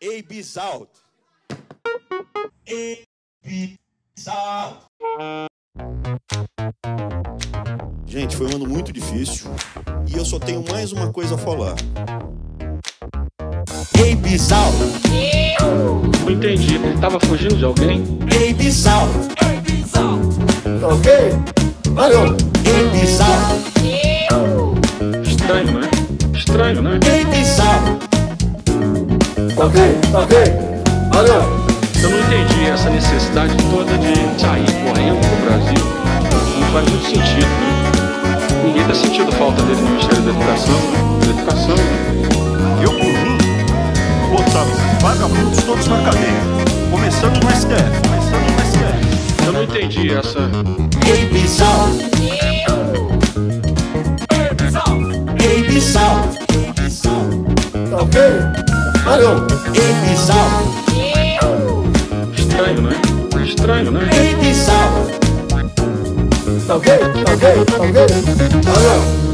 Ei, Bizarro. Ei, Bizarro. Gente, foi um ano muito difícil e eu só tenho mais uma coisa a falar. Ei, Bizarro. Não entendi, ele tava fugindo de alguém? Ei, Bizarro. Ok? Valeu! Ei, Bizarro. Estranho, né? Estranho, né? Ei, Bizarro. Ok? Valeu! Eu não entendi essa necessidade toda de sair correndo pro Brasil. Não faz muito sentido, né? Ninguém tá sentindo falta dele no Ministério da Educação, né? Eu, por mim, botava os vagabundos todos na cadeia. Começando no STF. Eu não entendi essa... Ei, Bizarro. Ei, Bizarro. Ok? Valeu! Ei, Bizarro. Estranho, né? Estranho, né? Ei, Bizarro. Ok? Valeu!